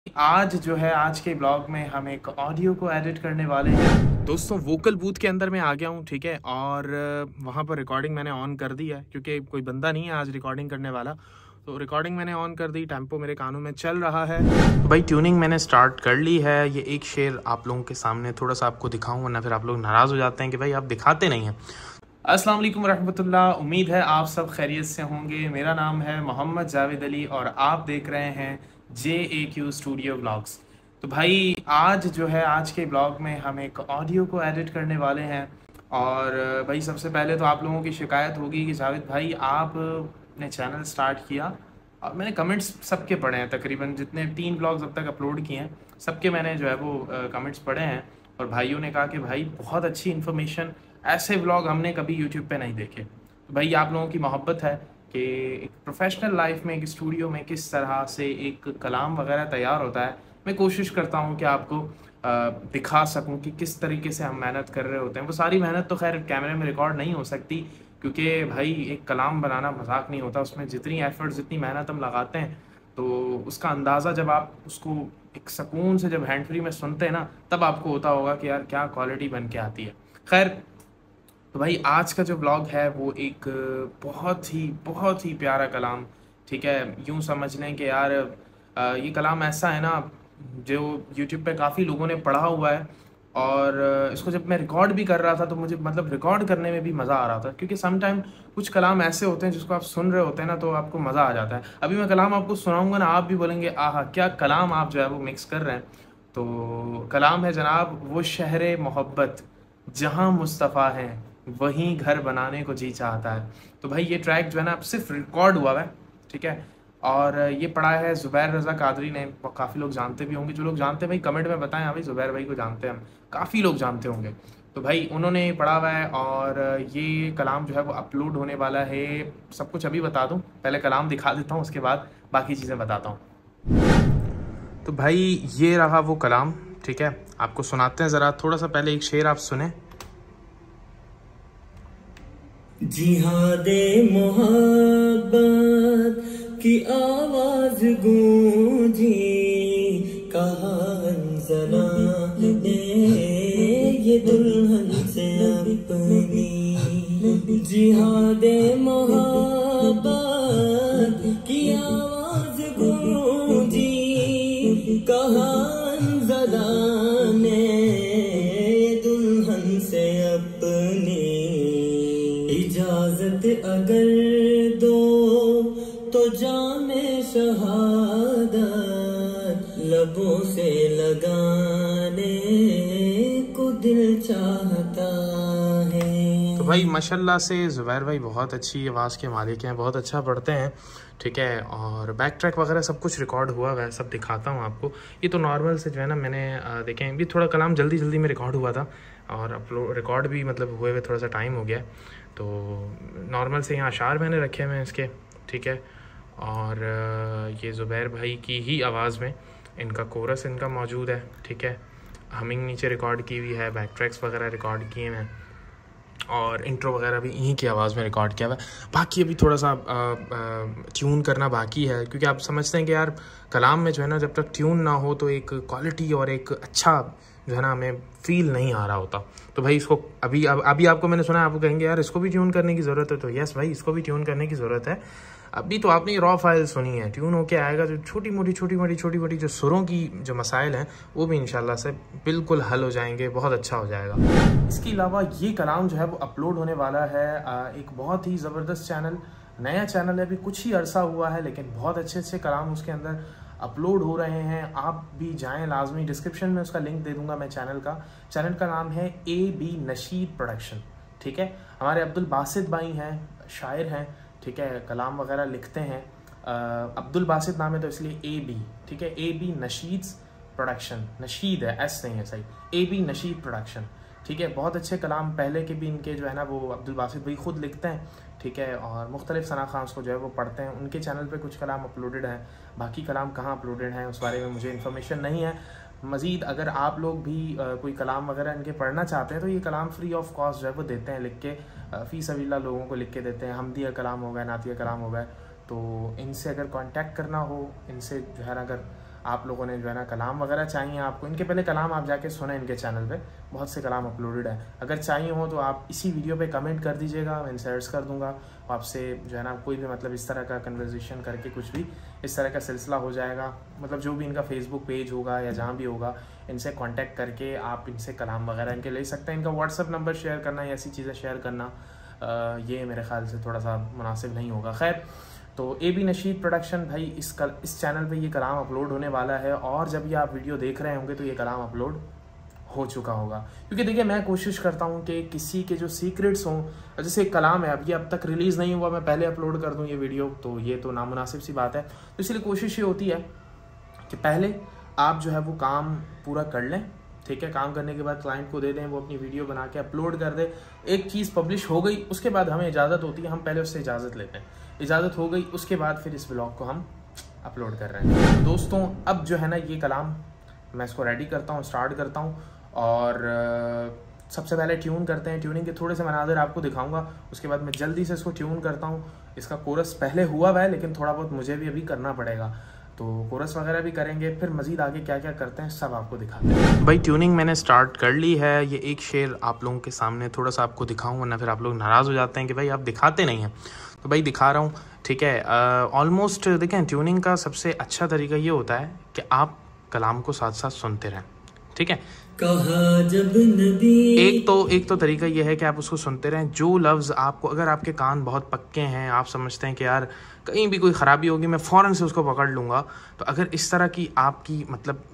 आज जो है आज के ब्लॉग में हम एक ऑडियो को एडिट करने वाले हैं। दोस्तों वोकल बूथ के अंदर मैं आ गया हूँ, ठीक है। और वहाँ पर रिकॉर्डिंग मैंने ऑन कर दी है क्योंकि कोई बंदा नहीं है आज रिकॉर्डिंग करने वाला। तो रिकॉर्डिंग मैंने ऑन कर दी, टेम्पो मेरे कानों में चल रहा है। तो भाई ट्यूनिंग मैंने स्टार्ट कर ली है। ये एक शेर आप लोगों के सामने थोड़ा सा आपको दिखाऊँ, वरना फिर आप लोग नाराज़ हो जाते हैं कि भाई आप दिखाते नहीं हैं। अस्सलाम वालेकुम रहमतुल्लाह। उम्मीद है आप सब खैरियत से होंगे। मेरा नाम है मोहम्मद जावेद अली और आप देख रहे हैं JAQ स्टूडियो ब्लॉग्स। तो भाई आज जो है आज के ब्लॉग में हम एक ऑडियो को एडिट करने वाले हैं। और भाई सबसे पहले तो आप लोगों की शिकायत होगी कि जावेद भाई आपने चैनल स्टार्ट किया और मैंने कमेंट्स सबके पढ़े हैं। तकरीबन जितने 3 ब्लॉग्स अब तक अपलोड किए हैं सबके मैंने जो है वो कमेंट्स पढ़े हैं। और भाइयों ने कहा कि भाई बहुत अच्छी इन्फॉर्मेशन, ऐसे व्लॉग हमने कभी यूट्यूब पे नहीं देखे। तो भाई आप लोगों की मोहब्बत है कि एक प्रोफेशनल लाइफ में एक स्टूडियो में किस तरह से एक कलाम वगैरह तैयार होता है, मैं कोशिश करता हूँ कि आपको दिखा सकूँ कि किस तरीके से हम मेहनत कर रहे होते हैं। वो सारी मेहनत तो खैर कैमरे में रिकॉर्ड नहीं हो सकती क्योंकि भाई एक कलाम बनाना मजाक नहीं होता। उसमें जितनी एफर्ट जितनी मेहनत हम लगाते हैं तो उसका अंदाज़ा जब आप उसको एक सुकून से जब हैंड फ्री में सुनते हैं ना, तब आपको होता होगा कि यार क्या क्वालिटी बन के आती है। खैर, तो भाई आज का जो ब्लॉग है वो एक बहुत ही प्यारा कलाम, ठीक है। यूँ समझ लें कि यार ये कलाम ऐसा है ना जो यूट्यूब पे काफ़ी लोगों ने पढ़ा हुआ है। और इसको जब मैं रिकॉर्ड भी कर रहा था तो मुझे मतलब रिकॉर्ड करने में भी मज़ा आ रहा था क्योंकि सम टाइम कुछ कलाम ऐसे होते हैं जिसको आप सुन रहे होते हैं ना तो आपको मज़ा आ जाता है। अभी मैं कलाम आपको सुनाऊंगा ना, आप भी बोलेंगे आहा क्या कलाम आप जो है वो मिक्स कर रहे हैं। तो कलाम है जनाब, वो शहर मोहब्बत जहाँ मुस्तफ़ा हैं वहीं घर बनाने को जी चाहता है। तो भाई ये ट्रैक जो है ना सिर्फ रिकॉर्ड हुआ है, ठीक है। और ये पढ़ा है ज़ुबैर रज़ा कादरी ने। काफ़ी लोग जानते भी होंगे, जो लोग जानते हैं भाई कमेंट में बताएं। हाँ भाई ज़ुबैर भाई को जानते हैं हम, काफ़ी लोग जानते होंगे। तो भाई उन्होंने पढ़ा हुआ है और ये कलाम जो है वो अपलोड होने वाला है। सब कुछ अभी बता दूं, पहले कलाम दिखा देता हूँ उसके बाद बाकी चीज़ें बताता हूँ। तो भाई ये रहा वो कलाम, ठीक है। आपको सुनाते हैं ज़रा, थोड़ा सा पहले एक शेर आप सुने। जिहादे मोहब्बत की आवाज गूंजी, कहा अंजना ने ये दुल्हन से अपनी। जिहादे मोहब्बत की आवाज गूंजी, कहा अंजना ने दुल्हन से अपनी। इजाजत अगर दो तो जामे शहादत लबों से लगाने को दिल चाहता है। तो भाई माशाल्लाह से ज़ुबैर भाई बहुत अच्छी आवाज़ के मालिक हैं, बहुत अच्छा पढ़ते हैं, ठीक है। और बैक ट्रैक वगैरह सब कुछ रिकॉर्ड हुआ है, सब दिखाता हूँ आपको। ये तो नॉर्मल से जो है ना मैंने देखें भी थोड़ा कलाम जल्दी जल्दी में रिकॉर्ड हुआ था और अपलोड रिकॉर्ड भी मतलब हुए हुए थोड़ा सा टाइम हो गया। तो नॉर्मल से यहाँ अशार मैंने रखे हुए हैं इसके, ठीक है। और ये ज़ुबैर भाई की ही आवाज़ में इनका कोरस इनका मौजूद है, ठीक है। हमिंग नीचे रिकॉर्ड की हुई है, बैक ट्रैक्स वगैरह रिकॉर्ड किए हैं और इंट्रो वगैरह भी इन्हीं की आवाज़ में रिकॉर्ड किया हुआ है। बाकी अभी थोड़ा सा ट्यून करना बाकी है क्योंकि आप समझते हैं कि यार कलाम में जो है ना जब तक ट्यून ना हो तो एक क्वालिटी और एक अच्छा जो है ना हमें फील नहीं आ रहा होता। तो भाई इसको अभी आपको मैंने सुना, आपको कहेंगे यार इसको भी ट्यून करने की ज़रूरत है। तो यस भाई इसको भी ट्यून करने की ज़रूरत है। अभी तो आपने रॉ फाइल सुनी है, ट्यून होके आएगा जो छोटी मोटी जो सुरों की जो मसाइल हैं वो भी इंशाल्लाह से बिल्कुल हल हो जाएंगे, बहुत अच्छा हो जाएगा। इसके अलावा ये कलाम जो है वो अपलोड होने वाला है एक बहुत ही ज़बरदस्त चैनल, नया चैनल है, अभी कुछ ही अरसा हुआ है लेकिन बहुत अच्छे कलाम उसके अंदर अपलोड हो रहे हैं। आप भी जाएं लाजमी, डिस्क्रिप्शन में उसका लिंक दे दूंगा मैं चैनल का नाम है AB नशीद प्रोडक्शन, ठीक है। हमारे अब्दुल बासित भाई हैं, शायर हैं, ठीक है, कलाम वगैरह लिखते हैं। अब्दुल बासित नाम है तो इसलिए AB, ठीक है। AB नशीद प्रोडक्शन, नशीद है, एस नहीं है, सही, AB नशीद प्रोडक्शन, ठीक है। बहुत अच्छे कलाम पहले के भी इनके जो है ना वो अब्दुल बासित भाई खुद लिखते हैं, ठीक है। और मुख्तलिफ सना खान्स को जो है वो पढ़ते हैं। उनके चैनल पे कुछ कलाम अपलोडेड हैं, बाकी कलाम कहाँ अपलोडेड हैं उस बारे में मुझे इन्फॉर्मेशन नहीं है। मज़ीद अगर आप लोग भी कोई कलाम वगैरह इनके पढ़ना चाहते हैं तो ये कलाम फ्री ऑफ कॉस्ट जो है वो देते हैं, लिख के फ़ी सबील्लाह लोगों को लिख के देते हैं। हमदिया कलाम हो गए, नातिया कलाम हो गए। तो इनसे अगर कांटेक्ट करना हो, इनसे जो है अगर आप लोगों ने जो है ना कलाम वगैरह चाहिए आपको, इनके पहले कलाम आप जाके सुने, इनके चैनल पे बहुत से कलाम अपलोडेड है। अगर चाहिए हो तो आप इसी वीडियो पे कमेंट कर दीजिएगा, मैं इंसर्ट्स कर दूंगा आपसे जो है ना कोई भी मतलब इस तरह का कन्वर्सेशन करके कुछ भी इस तरह का सिलसिला हो जाएगा। मतलब जो भी इनका फेसबुक पेज होगा या जहाँ भी होगा, इनसे कांटेक्ट करके आप इनसे कलाम वगैरह इनके ले सकते हैं। इनका व्हाट्सअप नंबर शेयर करना या ऐसी चीज़ें शेयर करना ये मेरे ख्याल से थोड़ा सा मुनासिब नहीं होगा। खैर, तो AB नशीद प्रोडक्शन भाई इस चैनल पे ये कलाम अपलोड होने वाला है, और जब ये आप वीडियो देख रहे होंगे तो ये कलाम अपलोड हो चुका होगा। क्योंकि देखिए मैं कोशिश करता हूँ कि किसी के जो सीक्रेट्स हों, जैसे एक कलाम है, अब ये अब तक रिलीज़ नहीं हुआ, मैं पहले अपलोड कर दूँ ये वीडियो, तो ये तो नामुनासिब सी बात है। तो इसलिए कोशिश ये होती है कि पहले आप जो है वो काम पूरा कर लें, ठीक है। काम करने के बाद क्लाइंट को दे दें, वो अपनी वीडियो बना के अपलोड कर दे। एक चीज़ पब्लिश हो गई, उसके बाद हमें इजाज़त होती है, हम पहले उससे इजाज़त लेते हैं, इजाज़त हो गई उसके बाद फिर इस व्लॉग को हम अपलोड कर रहे हैं। तो दोस्तों अब जो है ना ये कलाम मैं इसको रेडी करता हूँ, स्टार्ट करता हूँ, और सबसे पहले ट्यून करते हैं। ट्यूनिंग के थोड़े से मनाज़िर आपको दिखाऊंगा, उसके बाद मैं जल्दी से इसको ट्यून करता हूँ। इसका कोरस पहले हुआ हुआ है, लेकिन थोड़ा बहुत मुझे भी अभी करना पड़ेगा, तो कोरस वगैरह भी करेंगे, फिर मज़ीद आगे क्या क्या करते हैं सब आपको दिखाते हैं। भाई ट्यूनिंग मैंने स्टार्ट कर ली है। ये एक शेर आप लोगों के सामने थोड़ा सा आपको दिखाऊँ, वरना फिर आप लोग नाराज़ हो जाते हैं कि भाई आप दिखाते नहीं हैं, तो भाई दिखा रहा हूँ, ठीक है। ऑलमोस्ट देखें, ट्यूनिंग का सबसे अच्छा तरीका ये होता है कि आप कलाम को साथ साथ सुनते रहें, ठीक है। कहा जब नबी, एक तो तरीका ये है कि आप उसको सुनते रहें। जो लफ्ज़ आपको, अगर आपके कान बहुत पक्के हैं, आप समझते हैं कि यार कहीं भी कोई ख़राबी होगी मैं फ़ौरन से उसको पकड़ लूँगा, तो अगर इस तरह की आपकी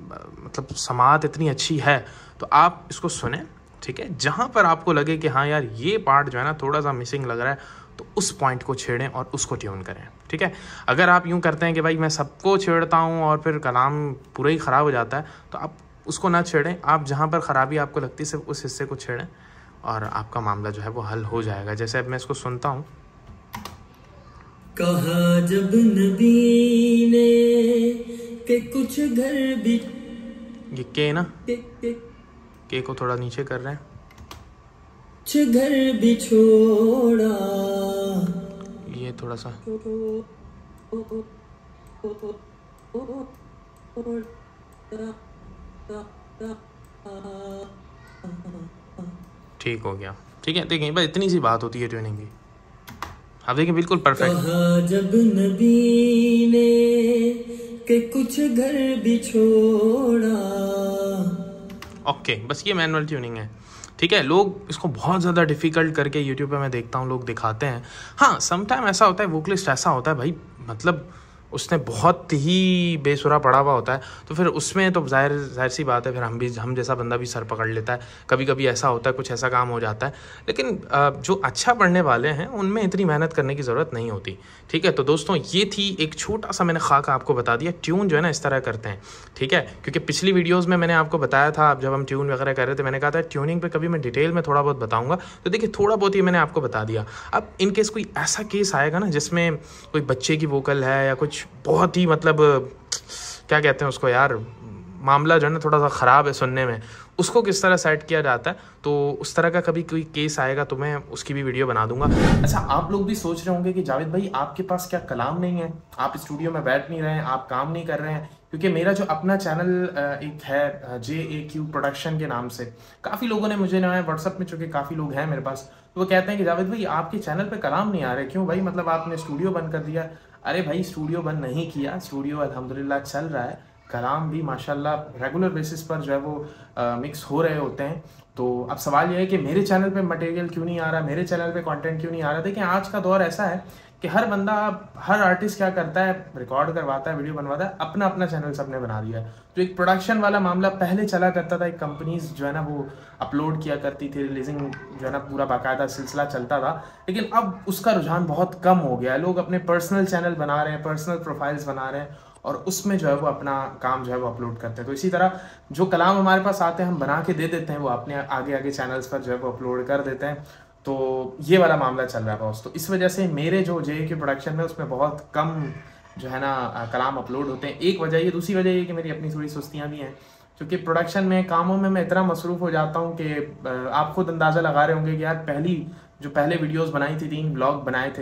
मतलब समाअत इतनी अच्छी है तो आप इसको सुने, ठीक है। जहाँ पर आपको लगे कि हाँ यार ये पार्ट जो है ना थोड़ा सा मिसिंग लग रहा है, तो उस पॉइंट को छेड़ें और उसको ट्यून करें, ठीक है। अगर आप यूँ करते हैं कि भाई मैं सबको छेड़ता हूँ और फिर कलाम पूरा ही ख़राब हो जाता है, तो आप उसको ना छेड़ें। आप जहाँ पर ख़राबी आपको लगती है सिर्फ उस हिस्से को छेड़ें और आपका मामला जो है वो हल हो जाएगा। जैसे अब मैं इसको सुनता हूँ। कहा जब नबी ने कि कुछ घर भी, ये के ना के को थोड़ा नीचे कर रहे हैं, कुछ घर भी छोड़ा, ये थोड़ा सा ठीक हो गया, ठीक है। देखिए बस इतनी सी बात होती है ट्यूनिंग की, आप देखिए बिल्कुल परफेक्ट। कहा जब नबी ने कि कुछ घर भी छोड़ा, ओके, बस ये मैनुअल ट्यूनिंग है, ठीक है। लोग इसको बहुत ज़्यादा डिफ़िकल्ट करके यूट्यूब पे मैं देखता हूँ लोग दिखाते हैं। हाँ, समटाइम ऐसा होता है, वोकलिस्ट ऐसा होता है भाई, मतलब उसने बहुत ही बेसुरा पड़ा हुआ होता है, तो फिर उसमें तो जाहिर सी बात है, फिर हम जैसा बंदा भी सर पकड़ लेता है। कभी कभी ऐसा होता है, कुछ ऐसा काम हो जाता है, लेकिन जो अच्छा पढ़ने वाले हैं उनमें इतनी मेहनत करने की ज़रूरत नहीं होती, ठीक है। तो दोस्तों ये थी एक छोटा सा, मैंने खाका आपको बता दिया। ट्यून जो है ना इस तरह करते हैं, ठीक है, क्योंकि पिछली वीडियोज़ में मैंने आपको बताया था, जब हम ट्यून वगैरह कर रहे थे, मैंने कहा था ट्यूनिंग पर कभी मैं डिटेल में थोड़ा बहुत बताऊँगा, तो देखिए थोड़ा बहुत ही मैंने आपको बता दिया। अब इनकेस कोई ऐसा केस आएगा ना जिसमें कोई बच्चे की वोकल है या कुछ बहुत ही मतलब क्या कहते हैं उसको यार, मामला जो है ना थोड़ा सा ख़राब है सुनने में, उसको किस तरह सेट किया जाता है, तो उस तरह का कभी कोई केस आएगा तो मैं उसकी भी वीडियो बना दूंगा। अच्छा, आप लोग भी सोच रहे होंगे कि जावेद भाई आपके पास क्या कलाम नहीं है, आप स्टूडियो में बैठ नहीं रहे हैं, आप काम नहीं कर रहे हैं? क्योंकि मेरा जो अपना चैनल एक है JAQ प्रोडक्शन के नाम से, काफ़ी लोगों ने मुझे ना व्हाट्सअप में, चूँकि काफ़ी लोग हैं मेरे पास, तो वो कहते हैं कि जावेद भाई आपके चैनल पे कलाम नहीं आ रहे, क्यों भाई, मतलब आपने स्टूडियो बंद कर दिया? अरे भाई स्टूडियो बंद नहीं किया, स्टूडियो अल्हम्दुलिल्लाह चल रहा है, कलाम भी माशाल्लाह रेगुलर बेसिस पर जो है वो मिक्स हो रहे होते हैं। तो अब सवाल यह है कि मेरे चैनल पे मटेरियल क्यों नहीं आ रहा, मेरे चैनल पे कंटेंट क्यों नहीं आ रहा? देखिए आज का दौर ऐसा है कि हर बंदा, हर आर्टिस्ट क्या करता है, रिकॉर्ड करवाता है, वीडियो बनवाता है, अपना अपना चैनल सबने बना दिया है। तो एक प्रोडक्शन वाला मामला पहले चला करता था, एक कंपनीज जो है ना वो अपलोड किया करती थी, रिलीजिंग जो है ना पूरा बाकायदा सिलसिला चलता था, लेकिन अब उसका रुझान बहुत कम हो गया है। लोग अपने पर्सनल चैनल बना रहे हैं, पर्सनल प्रोफाइल्स बना रहे हैं और उसमें जो है वो अपना काम जो है वो अपलोड करते हैं। तो इसी तरह जो कलाम हमारे पास आते हैं हम बना के दे देते हैं, वो अपने आगे आगे चैनल्स पर जो है वो अपलोड कर देते हैं। तो ये वाला मामला चल रहा है बॉस। तो इस वजह से मेरे जो JAQ प्रोडक्शन में उसमें बहुत कम जो है ना कलाम अपलोड होते हैं। एक वजह ये, दूसरी वजह ये कि मेरी अपनी थोड़ी सुस्तियाँ भी हैं, क्योंकि प्रोडक्शन में कामों में मैं इतना मसरूफ़ हो जाता हूँ कि आप खुद अंदाज़ा लगा रहे होंगे कि यार पहले वीडियोज़ बनाई थी, 3 ब्लॉग बनाए थे,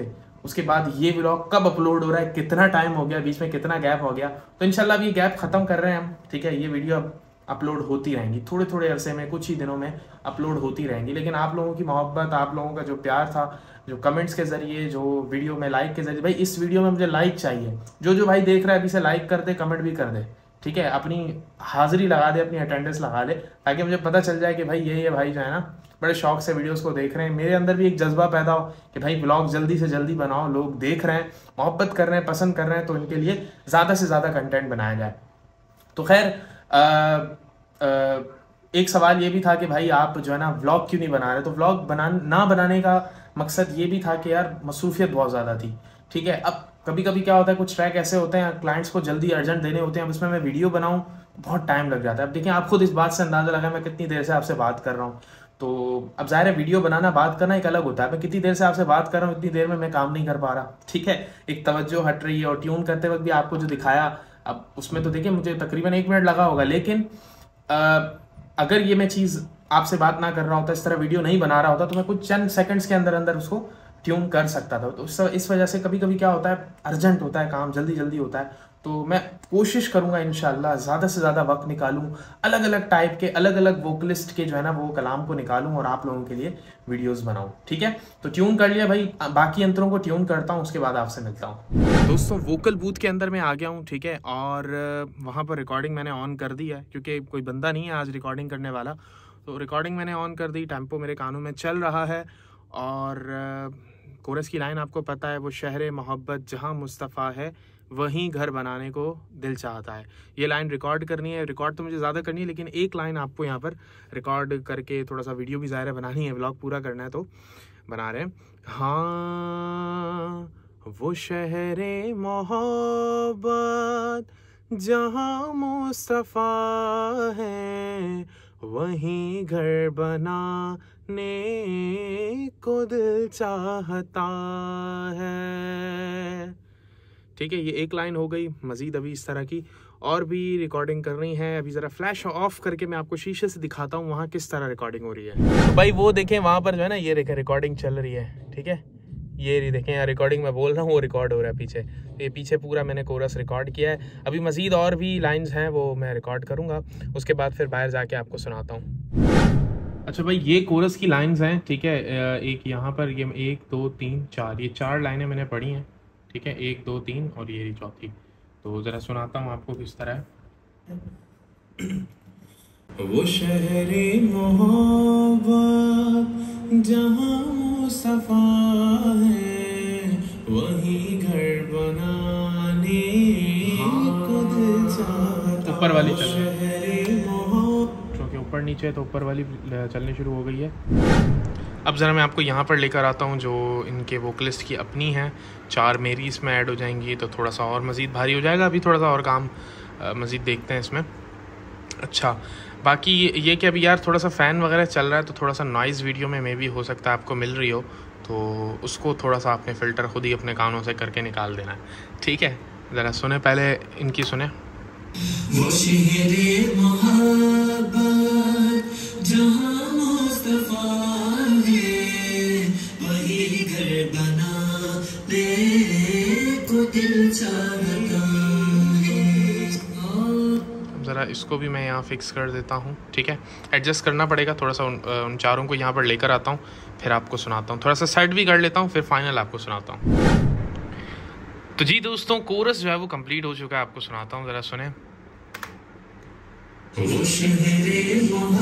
उसके बाद ये व्लॉग कब अपलोड हो रहा है, कितना टाइम हो गया, बीच में कितना गैप हो गया, तो इंशाल्लाह अब ये गैप ख़त्म कर रहे हैं हम, ठीक है। ये वीडियो अब अपलोड होती रहेंगी, थोड़े थोड़े अरसे में, कुछ ही दिनों में अपलोड होती रहेंगी। लेकिन आप लोगों की मोहब्बत, आप लोगों का जो प्यार था, जो कमेंट्स के ज़रिए, जो वीडियो में लाइक के ज़रिए, भाई इस वीडियो में मुझे लाइक चाहिए, जो भाई देख रहा है अभी से लाइक कर दे, कमेंट भी कर दे, ठीक है। अपनी हाज़िरी लगा दे, अपनी अटेंडेंस लगा दे, ताकि मुझे पता चल जाए कि भाई ये भाई जो है ना बड़े शौक से वीडियोस को देख रहे हैं। मेरे अंदर भी एक जज्बा पैदा हो कि भाई ब्लॉग जल्दी से जल्दी बनाओ, लोग देख रहे हैं, मोहब्बत कर रहे हैं, पसंद कर रहे हैं, तो इनके लिए ज़्यादा से ज़्यादा कंटेंट बनाया जाए। तो खैर एक सवाल ये भी था कि भाई आप जो है ना व्लॉग क्यों नहीं बना रहे, तो व्लॉग ना बनाने का मकसद ये भी था कि यार मसरूफियत बहुत ज़्यादा थी, ठीक है। अब कभी कभी क्या होता है, कुछ ट्रैक ऐसे होते हैं क्लाइंट्स को जल्दी अर्जेंट देने होते हैं, अब उसमें मैं वीडियो बनाऊं बहुत टाइम लग जाता है। अब देखिए, आप खुद इस बात से अंदाज़ा लगा मैं कितनी देर से आपसे बात कर रहा हूँ, तो अब ज़ाहिर है वीडियो बनाना, बात करना एक अलग होता है। मैं कितनी देर से आपसे बात कर रहा हूँ, इतनी देर में मैं काम नहीं कर पा रहा, ठीक है। एक तवज्जो हट रही है, और ट्यून करते वक्त भी आपको जो दिखाया, अब उसमें तो देखिए मुझे तकरीबन 1 मिनट लगा होगा, लेकिन अगर ये मैं चीज़ आपसे बात ना कर रहा होता, इस तरह वीडियो नहीं बना रहा होता, तो मैं कुछ चंद सेकंड्स के अंदर अंदर उसको ट्यून कर सकता था। तो इस वजह से कभी कभी क्या होता है, अर्जेंट होता है काम, जल्दी जल्दी होता है, तो मैं कोशिश करूंगा इंशाल्लाह ज़्यादा से ज़्यादा वक्त निकालूं, अलग अलग टाइप के, अलग अलग वोकलिस्ट के जो है ना वो कलाम को निकालूं और आप लोगों के लिए वीडियोस बनाऊं, ठीक है। तो ट्यून कर लिया भाई, बाकी यंत्रों को ट्यून करता हूं, उसके बाद आपसे मिलता हूं। दोस्तों वोकल बूथ के अंदर मैं आ गया हूं, ठीक है, और वहाँ पर रिकॉर्डिंग मैंने ऑन कर दी है, क्योंकि कोई बंदा नहीं है आज रिकॉर्डिंग करने वाला, तो रिकॉर्डिंग मैंने ऑन कर दी, टेम्पो मेरे कानों में चल रहा है। और कोरस की लाइन आपको पता है, वो शहर मोहब्बत जहाँ मुस्तफ़ा है, वहीं घर बनाने को दिल चाहता है। ये लाइन रिकॉर्ड करनी है, रिकॉर्ड तो मुझे ज़्यादा करनी है, लेकिन एक लाइन आपको यहाँ पर रिकॉर्ड करके थोड़ा सा वीडियो भी ज़ाहिर है बनानी है, व्लॉग पूरा करना है, तो बना रहे हैं। हाँ वो शहर मोहब्बत जहाँ मुस्तफ़ा है, वहीं घर बनाने को दिल चाहता है, ठीक है। ये एक लाइन हो गई, मज़ीद अभी इस तरह की और भी रिकॉर्डिंग करनी है। अभी ज़रा फ्लैश ऑफ करके मैं आपको शीशे से दिखाता हूँ वहाँ किस तरह रिकॉर्डिंग हो रही है। तो भाई वो देखें वहाँ पर जो है ना, ये देखें रिकॉर्डिंग चल रही है, ठीक है। ये देखें यहाँ रिकॉर्डिंग मैं बोल रहा हूँ, वो रिकॉर्ड हो रहा है पीछे, तो ये पीछे पूरा मैंने कोरस रिकॉर्ड किया है। अभी मज़ीद और भी लाइन्स हैं वो मैं रिकॉर्ड करूँगा, उसके बाद फिर बाहर जाके आपको सुनाता हूँ। अच्छा भाई ये कोरस की लाइन्स हैं, ठीक है। एक यहाँ पर ये 1 2 3 4, ये 4 लाइनें मैंने पढ़ी हैं, ठीक है, 1 2 3 और ये चौथी, तो ज़रा सुनाता हूँ आपको किस तरह है। वो शहरे मोहब्बत जहाँ मुस्तफ़ा है, वहीं घर बनाने को दिल चाहता। ऊपर वाली चल, क्योंकि ऊपर नीचे है तो ऊपर वाली चलनी शुरू हो गई है। अब ज़रा मैं आपको यहाँ पर लेकर आता हूँ जो इनके वोकलिस्ट की अपनी है, 4 मेरी इसमें ऐड हो जाएंगी, तो थोड़ा सा और मज़ीद भारी हो जाएगा। अभी थोड़ा सा और काम मज़ीद देखते हैं इसमें। अच्छा बाकी ये कि अभी यार थोड़ा सा फ़ैन वगैरह चल रहा है, तो थोड़ा सा नॉइज़ वीडियो में भी हो सकता है आपको मिल रही हो, तो उसको थोड़ा सा आपने फ़िल्टर खुद ही अपने कानों से करके निकाल देना है, ठीक है। ज़रा सुने, पहले इनकी सुने। वो शहरे मोहब्बत जहाँ मुस्तफ़ा है, वही घर बनाने को दिल चाहता है। ज़रा इसको भी मैं यहाँ फिक्स कर देता हूँ, ठीक है। एडजस्ट करना पड़ेगा थोड़ा सा, उन चारों को यहाँ पर लेकर आता हूँ, फिर आपको सुनाता हूँ। थोड़ा सा सेट भी कर लेता हूँ, फिर फाइनल आपको सुनाता हूँ। तो जी दोस्तों कोरस जो है वो कंप्लीट हो चुका है, आपको सुनाता हूँ, ज़रा सुने। वो शहरे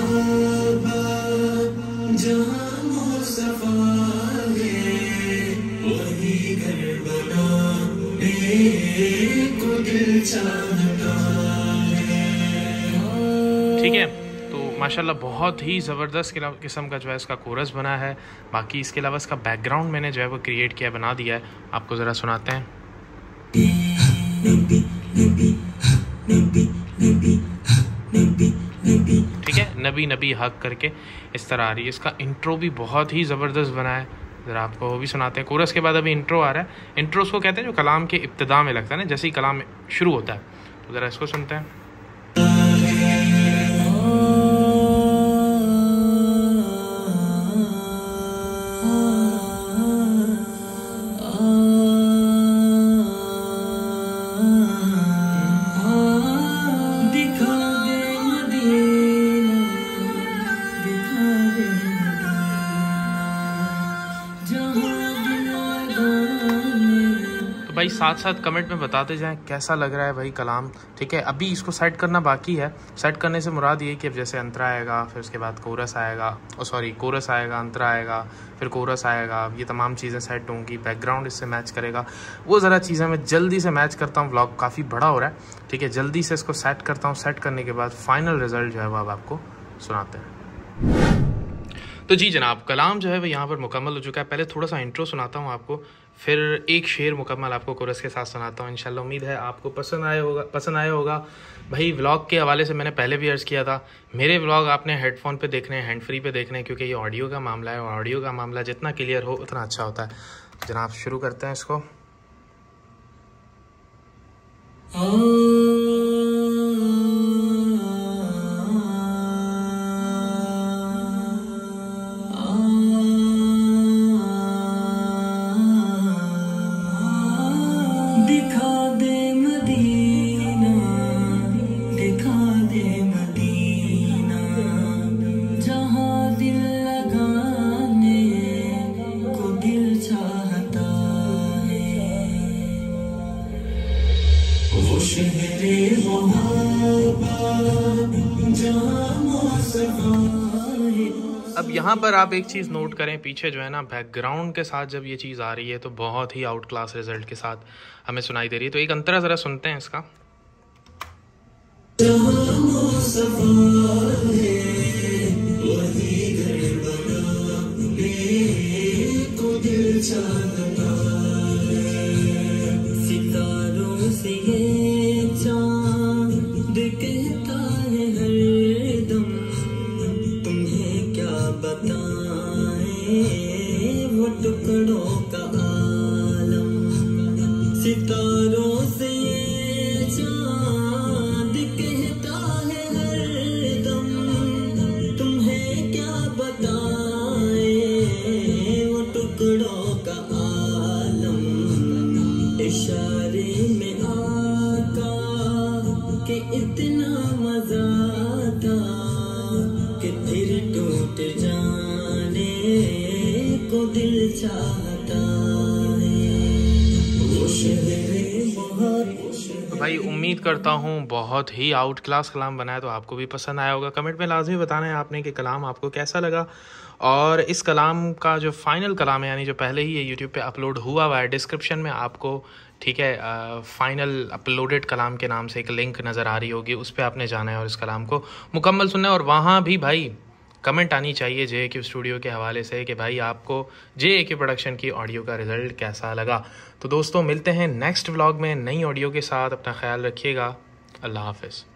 मोहब्बत जहाँ मुस्तफ़ा है, वही घर बनाने को दिल चाहता है, ठीक है। तो माशाल्लाह बहुत ही ज़बरदस्त किस्म का जो है इसका कोरस बना है। बाकी इसके अलावा इसका बैकग्राउंड मैंने जो है वो क्रिएट किया, बना दिया है, आपको ज़रा सुनाते हैं। ठीक है, नबी नबी हक करके इस तरह आ रही है। इसका इंट्रो भी बहुत ही ज़बरदस्त बना है, ज़रा आपको वो भी सुनाते हैं। कोरस के बाद अभी इंट्रो आ रहा है। इंट्रो उसको कहते हैं जो कलाम के इब्तिदा में लगता है ना, जैसे ही कलाम शुरू होता है, तो ज़रा इसको सुनते हैं। भाई साथ साथ कमेंट में बताते जाएं कैसा लग रहा है भाई कलाम, ठीक है। अभी इसको सेट करना बाकी है। सेट करने से मुराद ये कि अब जैसे अंतरा आएगा, फिर उसके बाद कोरस आएगा, कोरस आएगा, अंतरा आएगा, फिर कोरस आएगा, ये तमाम चीज़ें सेट होंगी, बैकग्राउंड इससे मैच करेगा, वो ज़रा चीज़ें मैं जल्दी से मैच करता हूँ। व्लॉग काफ़ी बड़ा हो रहा है, ठीक है, जल्दी से इसको सेट करता हूँ। सेट करने के बाद फाइनल रिजल्ट जो है वो अब आपको सुनाते हैं। तो जी जनाब, कलाम जो है वो यहाँ पर मुकम्मल हो चुका है। पहले थोड़ा सा इंट्रो सुनाता हूँ आपको, फिर एक शेर मुकम्मल आपको कोरस के साथ सुनाता हूँ। इंशाल्लाह उम्मीद है आपको पसंद आया होगा। भाई व्लॉग के हवाले से मैंने पहले भी अर्ज़ किया था, मेरे व्लॉग आपने हेडफोन पे देखने हैं, हैंड फ्री पे देखने हैं, क्योंकि ये ऑडियो का मामला है और ऑडियो का मामला जितना क्लियर हो उतना अच्छा होता है। जनाब शुरू करते हैं इसको। अब यहाँ पर आप एक चीज़ नोट करें, पीछे जो है ना बैकग्राउंड के साथ जब ये चीज़ आ रही है तो बहुत ही आउट क्लास रिजल्ट के साथ हमें सुनाई दे रही है। तो एक अंतरा ज़रा सुनते हैं इसका। टुकड़ों का आलम, सितारों से ये चांद कहता है हरदम, तुम्हें क्या बताए वो टुकड़ों का आलम। इशारे में आका के इतना मजा था कि फिर टूट जाने को दिल चाहता है। वो तो भाई उम्मीद करता हूँ बहुत ही आउट क्लास कलाम बनाया, तो आपको भी पसंद आया होगा। कमेंट में लाजमी बताना है आपने कि कलाम आपको कैसा लगा। और इस कलाम का जो फाइनल कलाम है, यानी जो पहले ही ये यूट्यूब पे अपलोड हुआ है, डिस्क्रिप्शन में आपको, ठीक है, फाइनल अपलोडेड कलाम के नाम से एक लिंक नज़र आ रही होगी, उस पर आपने जाना है और इस कलाम को मुकम्मल सुनना है। और वहाँ भी भाई कमेंट आनी चाहिए JAQ स्टूडियो के हवाले से कि भाई आपको JAQ प्रोडक्शन की ऑडियो का रिज़ल्ट कैसा लगा। तो दोस्तों मिलते हैं नेक्स्ट व्लॉग में नई ऑडियो के साथ। अपना ख्याल रखिएगा। अल्लाह हाफ़िज़।